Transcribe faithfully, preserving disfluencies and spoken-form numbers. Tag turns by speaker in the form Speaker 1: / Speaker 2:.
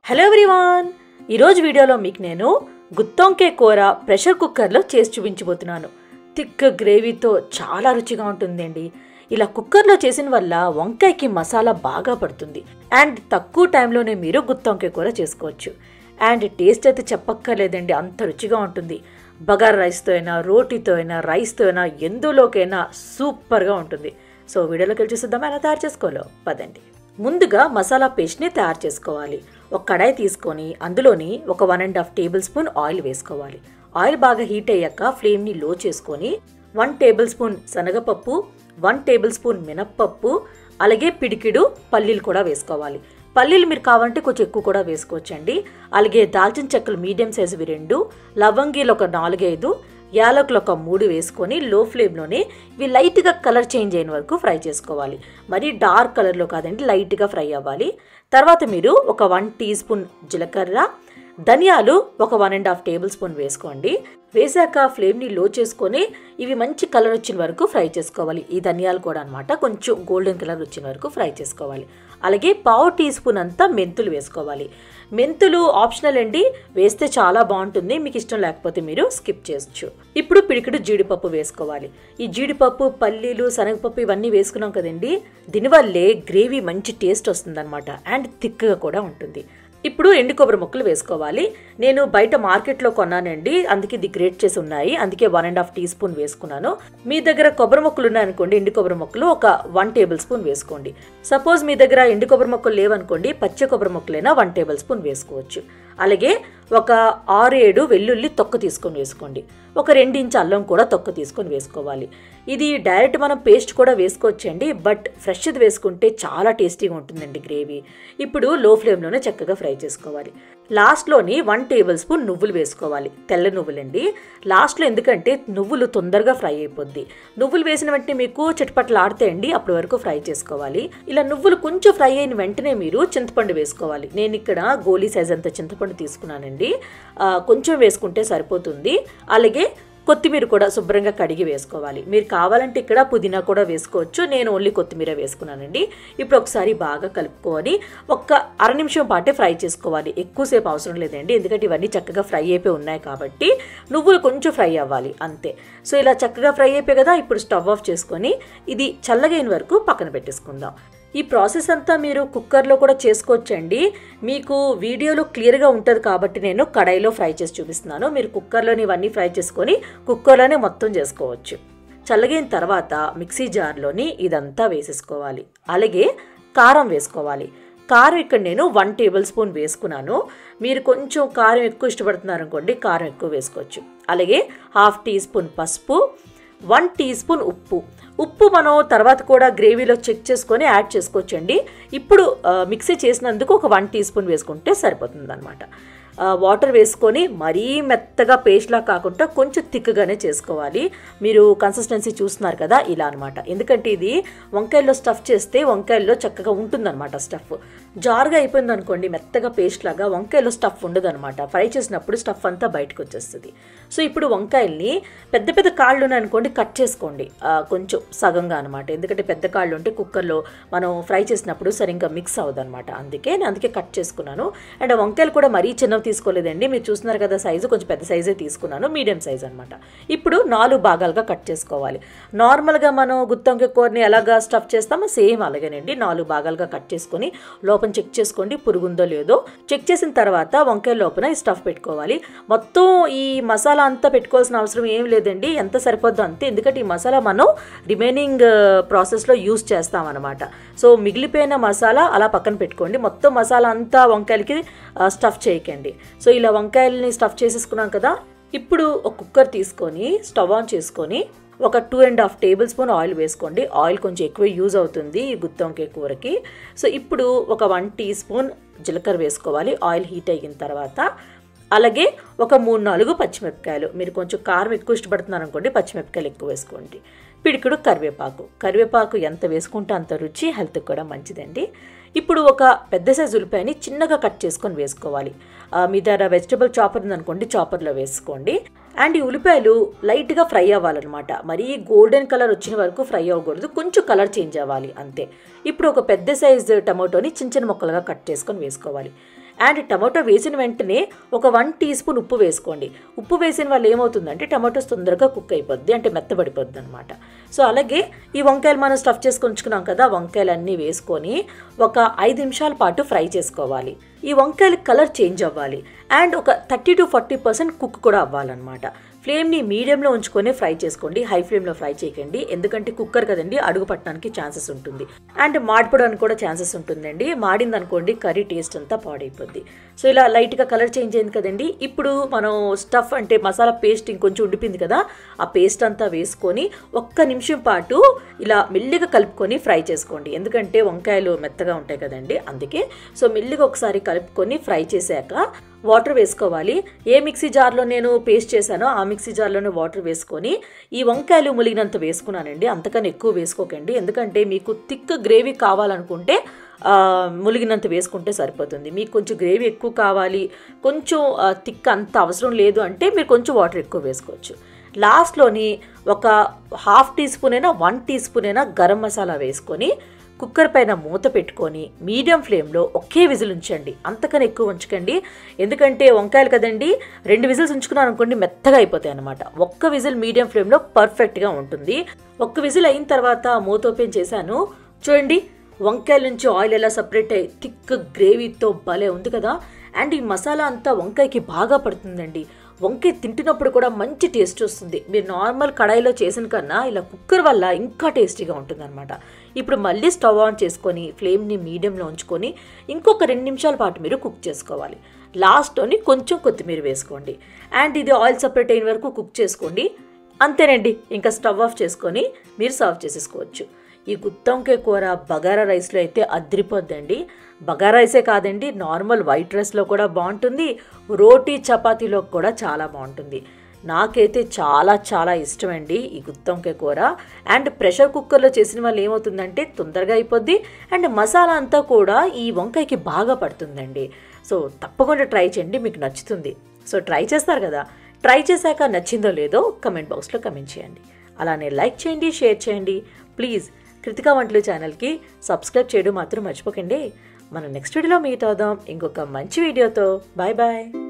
Speaker 1: Hello everyone, ఈరోజు వీడియోలో మీకు నేను గుత్తొంకాయ కూర ప్రెషర్ కుక్కర్లో చేసి చూపించబోతున్నాను. థిక్ గ్రేవీతో చాలా రుచిగా ఉంటుందండి. ఇలా కుక్కర్లో చేసిన వల్ల వంకాయకి మసాలా బాగా పడుతుంది అండ్ తక్కువ టైంలోనే మీరు గుత్తొంకాయ కూర చేసుకోవచ్చు. అండ్ టేస్ట్ అయితే చెప్పక్కర్లేదండి, అంత రుచిగా ఉంటుంది. బగారా రైస్తో అయినా, రోటీతో అయినా, రైస్తో అయినా, ఎందులోకైనా సూపర్గా ఉంటుంది. సో వీడియోలోకి వెళ్ళి చూద్దాం ఎలా తయారు చేసుకోవాలో పదండి. ముందుగా మసాలా పేస్ట్ని తయారు చేసుకోవాలి. ఒక కడాయి తీసుకొని అందులోని ఒక one and half table spoon oil వేసుకోవాలి. ఆయిల్ బాగా హీట్ అయ్యాక ఫ్లేమ్ని లో చేసుకొని వన్ టేబుల్ స్పూన్ శనగపప్పు, వన్ టేబుల్ స్పూన్ మినప్పప్పు, అలాగే పిడికిడు పల్లీలు కూడా వేసుకోవాలి. పల్లీలు మీరు కావాలంటే కొంచెం ఎక్కువ కూడా వేసుకోవచ్చండి. అలాగే దాల్చిన చెక్కలు మీడియం సైజువి రెండు, లవంగీలు ఒక నాలుగైదు, యాలకులు ఒక మూడు వేసుకొని లో ఫ్లేమ్లోనే ఇవి లైట్గా కలర్ చేంజ్ అయిన వరకు ఫ్రై చేసుకోవాలి. మరీ డార్క్ కలర్లో కాదండి, లైట్గా ఫ్రై అవ్వాలి. తర్వాత మీరు ఒక వన్ టీ స్పూన్ జీలకర్ర, ధనియాలు ఒక one and half table spoon వేసుకోండి. వేసాక ఫ్లేమ్ని లో చేసుకొని ఇవి మంచి కలర్ వచ్చిన వరకు ఫ్రై చేసుకోవాలి. ఈ ధనియాలు కూడా అనమాట కొంచెం గోల్డెన్ కలర్ వచ్చిన వరకు ఫ్రై చేసుకోవాలి. అలాగే పావు టీ స్పూన్ అంతా మెంతులు వేసుకోవాలి. మెంతులు ఆప్షనల్ అండి, వేస్తే చాలా బాగుంటుంది. మీకు ఇష్టం లేకపోతే మీరు స్కిప్ చేయొచ్చు. ఇప్పుడు పిడికిడు జీడిపప్పు వేసుకోవాలి. ఈ జీడిపప్పు, పల్లీలు, శనగపప్పు ఇవన్నీ వేసుకున్నాం కదండి, దీనివల్లే గ్రేవీ మంచి టేస్ట్ వస్తుంది అనమాట అండ్ థిక్గా కూడా ఉంటుంది. ఇప్పుడు ఎండు కొబ్బరి ముక్కలు వేసుకోవాలి. నేను బయట మార్కెట్లో కొన్నానండి, అందుకే ఇది గ్రేట్ చేసి ఉన్నాయి, అందుకే one and half tea spoon వేసుకున్నాను. మీ దగ్గర కొబ్బరి ముక్కలు ఉన్నాయనుకోండి, ఎండు కొబ్బరి ముక్కలు ఒక వన్ టేబుల్ స్పూన్ వేసుకోండి. సపోజ్ మీ దగ్గర ఎండు కొబ్బరి ముక్కలు లేవనుకోండి, పచ్చి కొబ్బరి ముక్కలైనా వన్ టేబుల్ స్పూన్ వేసుకోవచ్చు. అలాగే ఒక ఆరు ఏడు వెల్లుల్లి తొక్క తీసుకొని వేసుకోండి. ఒక రెండు ఇంచు అల్లం కూడా తొక్క తీసుకొని వేసుకోవాలి. ఇది డైరెక్ట్ మనం పేస్ట్ కూడా వేసుకోవచ్చండి, బట్ ఫ్రెష్ది వేసుకుంటే చాలా టేస్టీగా ఉంటుందండి గ్రేవీ. ఇప్పుడు లో ఫ్లేమ్లోనే చక్కగా ఫ్రై చేసుకోవాలి. లాస్ట్లోని వన్ టేబుల్ స్పూన్ నువ్వులు వేసుకోవాలి, తెల్ల నువ్వులండి. లాస్ట్లో ఎందుకంటే నువ్వులు తొందరగా ఫ్రై అయిపోద్ది. నువ్వులు వేసిన వెంటనే మీకు చిటపట్లు ఆడతాయండి, అప్పటి వరకు ఫ్రై చేసుకోవాలి. ఇలా నువ్వులు కొంచెం ఫ్రై అయిన వెంటనే మీరు చింతపండు వేసుకోవాలి. నేను ఇక్కడ గోలీ సైజ్ అంత చింతపండు తీసుకున్నానండి, కొంచెం వేసుకుంటే సరిపోతుంది. అలాగే కొత్తిమీర కూడా శుభ్రంగా కడిగి వేసుకోవాలి. మీరు కావాలంటే ఇక్కడ పుదీనా కూడా వేసుకోవచ్చు, నేను ఓన్లీ కొత్తిమీర వేసుకున్నానండి. ఇప్పుడు ఒకసారి బాగా కలుపుకొని ఒక్క అర నిమిషం పాటే ఫ్రై చేసుకోవాలి. ఎక్కువసేపు అవసరం లేదండి, ఎందుకంటే ఇవన్నీ చక్కగా ఫ్రై అయిపోయి ఉన్నాయి కాబట్టి నువ్వులు కొంచెం ఫ్రై అవ్వాలి అంతే. సో ఇలా చక్కగా ఫ్రై అయిపోయి కదా, ఇప్పుడు స్టవ్ ఆఫ్ చేసుకొని ఇది చల్లగైన వరకు పక్కన పెట్టేసుకుందాం. ఈ ప్రాసెస్ అంతా మీరు కుక్కర్లో కూడా చేసుకోవచ్చండి. మీకు వీడియోలో క్లియర్గా ఉంటుంది కాబట్టి నేను కడాయిలో ఫ్రై చేసి చూపిస్తున్నాను. మీరు కుక్కర్లోని ఇవన్నీ ఫ్రై చేసుకొని కుక్కర్లోనే మొత్తం చేసుకోవచ్చు. చల్లగిన తర్వాత మిక్సీ జార్లోని ఇదంతా వేసేసుకోవాలి. అలాగే కారం వేసుకోవాలి. కారం ఇక్కడ నేను వన్ టేబుల్ స్పూన్ వేసుకున్నాను. మీరు కొంచెం కారం ఎక్కువ ఇష్టపడుతున్నారు అనుకోండి, కారం ఎక్కువ వేసుకోవచ్చు. అలాగే హాఫ్ టీ స్పూన్ పసుపు, వన్ టీ స్పూన్ ఉప్పు. ఉప్పు మనం తర్వాత కూడా గ్రేవీలో చెక్ చేసుకొని యాడ్ చేసుకోవచ్చండి. ఇప్పుడు మిక్సీ చేసినందుకు ఒక వన్ టీ స్పూన్ వేసుకుంటే సరిపోతుంది అనమాట. వాటర్ వేసుకొని మరీ మెత్తగా పేస్ట్లా కాకుండా కొంచెం థిక్గానే చేసుకోవాలి. మీరు కన్సిస్టెన్సీ చూస్తున్నారు కదా, ఇలా అనమాట. ఎందుకంటే ఇది వంకాయల్లో స్టఫ్ చేస్తే వంకాయల్లో చక్కగా ఉంటుందన్నమాట. స్టఫ్ జారుగా అయిపోయింది అనుకోండి, మెత్తగా పేస్ట్ లాగా, వంకాయల్లో స్టఫ్ ఉండదు అనమాట. ఫ్రై చేసినప్పుడు స్టఫ్ అంతా బయటకు వచ్చేస్తుంది. సో ఇప్పుడు వంకాయల్ని పెద్ద పెద్ద కాళ్ళు ఉన్నాయనుకోండి, కట్ చేసుకోండి కొంచెం సగంగా అనమాట. ఎందుకంటే పెద్ద కాళ్ళు ఉంటే కుక్కర్లో మనం ఫ్రై చేసినప్పుడు సరిగ్గా మిక్స్ అవ్వదు అనమాట. అందుకే నేను అందుకే కట్ చేసుకున్నాను. అండ్ వంకాయలు కూడా మరీ చిన్న తీసుకోలేదండి, మీరు చూస్తున్నారు కదా సైజు, కొంచెం పెద్ద సైజే తీసుకున్నాను, మీడియం సైజ్ అనమాట. ఇప్పుడు నాలుగు భాగాలుగా కట్ చేసుకోవాలి. నార్మల్గా మనం గుత్తొంకాయ కూరని ఎలాగా స్టఫ్ చేస్తామో సేమ్ అలాగేనండి. నాలుగు భాగాలుగా కట్ చేసుకొని లోపల చెక్ చేసుకోండి పురుగుందో లేదో. చెక్ చేసిన తర్వాత వంకాయ లోపల ఈ స్టఫ్ పెట్టుకోవాలి. మొత్తం ఈ మసాలా అంతా పెట్టుకోవాల్సిన అవసరం ఏం లేదండి, ఎంత సరిపోద్దో అంతే. ఎందుకంటే ఈ మసాలా మనం రిమైనింగ్ ప్రాసెస్లో యూస్ చేస్తాం అనమాట. సో మిగిలిపోయిన మసాలా అలా పక్కన పెట్టుకోండి. మొత్తం మసాలా అంతా వంకాయలకి స్టఫ్ చేయకండి. సో ఇలా వంకాయలని స్టఫ్ చేసేసుకున్నాం కదా, ఇప్పుడు ఒక కుక్కర్ తీసుకొని స్టవ్ ఆన్ చేసుకొని ఒక two and half table spoon oil వేసుకోండి. ఆయిల్ కొంచెం ఎక్కువ యూజ్ అవుతుంది ఈ గుత్తొంకాయ కూరకి. సో ఇప్పుడు ఒక వన్ టీ స్పూన్ జీలకర్ర వేసుకోవాలి ఆయిల్ హీట్ అయిన తర్వాత. అలాగే ఒక మూడు నాలుగు పచ్చిమిరపకాయలు, మీరు కొంచెం కారం ఎక్కువ ఇష్టపడుతున్నారు అనుకోండి, పచ్చిమిరపకాయలు ఎక్కువ వేసుకోండి. పిడికిడు కరివేపాకు. కరివేపాకు ఎంత వేసుకుంటే అంత రుచి, హెల్త్కి కూడా మంచిదండి. ఇప్పుడు ఒక పెద్ద సైజు ఉల్లిపాయని చిన్నగా కట్ చేసుకొని వేసుకోవాలి. మీ దగ్గర వెజిటబుల్ చాపర్ ఉందనుకోండి, చాపర్లో వేసుకోండి. అండ్ ఈ ఉల్లిపాయలు లైట్గా ఫ్రై అవ్వాలన్నమాట. మరీ గోల్డెన్ కలర్ వచ్చిన వరకు ఫ్రై అవ్వకూడదు, కొంచెం కలర్ చేంజ్ అవ్వాలి అంతే. ఇప్పుడు ఒక పెద్ద సైజు టమాటోని చిన్న చిన్న ముక్కలుగా కట్ చేసుకొని వేసుకోవాలి. అండ్ టమాటో వేసిన వెంటనే ఒక వన్ టీ స్పూన్ ఉప్పు వేసుకోండి. ఉప్పు వేసిన వల్ల ఏమవుతుందంటే టమాటోస్ తొందరగా కుక్ అయిపోద్ది, అంటే మెత్తబడిపోద్ది అనమాట. సో అలాగే ఈ వంకాయలు మనం స్టఫ్ చేసుకొని ఉంచుకున్నాం కదా, వంకాయలు అన్నీ వేసుకొని ఒక ఐదు నిమిషాల పాటు ఫ్రై చేసుకోవాలి. ఈ వంకాయలు కలర్ చేంజ్ అవ్వాలి అండ్ ఒక thirty to forty percent cook కూడా అవ్వాలన్నమాట. ఫ్లేమ్ని మీడియంలో ఉంచుకొని ఫ్రై చేసుకోండి, హై ఫ్లేమ్లో ఫ్రై చేయకండి. ఎందుకంటే కుక్కర్ కదండి, అడుగు పట్టడానికి ఛాన్సెస్ ఉంటుంది అండ్ మాడిపోవడానికి కూడా ఛాన్సెస్ ఉంటుందండి. మాడింది అనుకోండి కర్రీ టేస్ట్ అంతా పాడైపోద్ది. సో ఇలా లైట్గా కలర్ చేంజ్ అయింది కదండి. ఇప్పుడు మనం స్టఫ్ అంటే మసాలా పేస్ట్ ఇంకొంచెం ఉండిపోయింది కదా, ఆ పేస్ట్ అంతా వేసుకొని ఒక్క నిమిషం పాటు ఇలా మెల్లిగా కలుపుకొని ఫ్రై చేసుకోండి. ఎందుకంటే వంకాయలు మెత్తగా ఉంటాయి కదండి, అందుకే. సో మెల్లిగా ఒకసారి కలుపుకొని ఫ్రై చేశాక వాటర్ వేసుకోవాలి. ఏ మిక్సీ జార్లో నేను పేస్ట్ చేశానో ఆ మిక్సీ జార్లోనే వాటర్ వేసుకొని ఈ వంకాయలు ములిగినంత వేసుకున్నానండి, అంతకన్నా ఎక్కువ వేసుకోకండి. ఎందుకంటే మీకు థిక్ గ్రేవీ కావాలనుకుంటే ములిగినంత వేసుకుంటే సరిపోతుంది. మీకు కొంచెం గ్రేవీ ఎక్కువ కావాలి, కొంచెం థిక్ అంత అవసరం లేదు అంటే మీరు కొంచెం వాటర్ ఎక్కువ వేసుకోవచ్చు. లాస్ట్లోని ఒక హాఫ్ టీ స్పూన్ అయినా వన్ టీ స్పూన్ అయినా గరం మసాలా వేసుకొని కుక్కర్ పైన మూత పెట్టుకొని మీడియం ఫ్లేమ్లో ఒకే విజిల్ ఉంచండి, అంతకన్నా ఎక్కువ ఉంచకండి. ఎందుకంటే వంకాయలు కదండి, రెండు విజిల్స్ ఉంచుకున్నాను అనుకోండి మెత్తగా అయిపోతాయి అనమాట. ఒక్క విజిల్ మీడియం ఫ్లేమ్లో పర్ఫెక్ట్గా ఉంటుంది. ఒక్క విజిల్ అయిన తర్వాత మూత ఓపెన్ చేశాను, చూడండి వంకాయల నుంచి ఆయిల్ ఎలా సపరేట్ అయ్యి థిక్ గ్రేవీతో భలే ఉంది కదా. అండ్ ఈ మసాలా అంతా వంకాయకి బాగా పడుతుందండి. వంకాయ తింటున్నప్పుడు కూడా మంచి టేస్ట్ వస్తుంది. మీరు నార్మల్ కడాయిలో చేసిన కన్నా ఇలా కుక్కర్ వల్ల ఇంకా టేస్టీగా ఉంటుంది అనమాట. ఇప్పుడు మళ్ళీ స్టవ్ ఆన్ చేసుకొని ఫ్లేమ్ని మీడియంలో ఉంచుకొని ఇంకొక రెండు నిమిషాల పాటు మీరు కుక్ చేసుకోవాలి. లాస్ట్లోని కొంచెం కొత్తిమీర వేసుకోండి అండ్ ఇది ఆయిల్ సపరేట్ అయిన వరకు కుక్ చేసుకోండి. అంతేనండి, ఇంకా స్టవ్ ఆఫ్ చేసుకొని మీరు సర్వ్ చేసేసుకోవచ్చు. ఈ గుత్తొంకాయ కూర బగారా రైస్లో అయితే అదిరిపోద్దండి. బగారా రైసే కాదండి, నార్మల్ వైట్ రైస్లో కూడా బాగుంటుంది, రోటీ చపాతీలో కూడా చాలా బాగుంటుంది. నాకైతే చాలా చాలా ఇష్టమండి ఈ గుత్తొంకాయ కూర. అండ్ ప్రెషర్ కుక్కర్లో చేసిన వాళ్ళు ఏమవుతుందంటే తొందరగా అయిపోద్ది అండ్ మసాలా అంతా కూడా ఈ వంకాయకి బాగా పడుతుందండి. సో తప్పకుండా ట్రై చేయండి, మీకు నచ్చుతుంది. సో ట్రై చేస్తారు కదా, ట్రై చేశాక నచ్చిందో లేదో కమెంట్ బాక్స్లో కమెంట్ చేయండి. అలానే లైక్ చేయండి, షేర్ చేయండి. ప్లీజ్ కృతికా వంటలు ఛానల్కి సబ్స్క్రైబ్ చేయడం మాత్రం మర్చిపోకండి. మనం నెక్స్ట్ వీడియోలో మీట్ అవుదాం ఇంకొక మంచి వీడియోతో. Bye bye.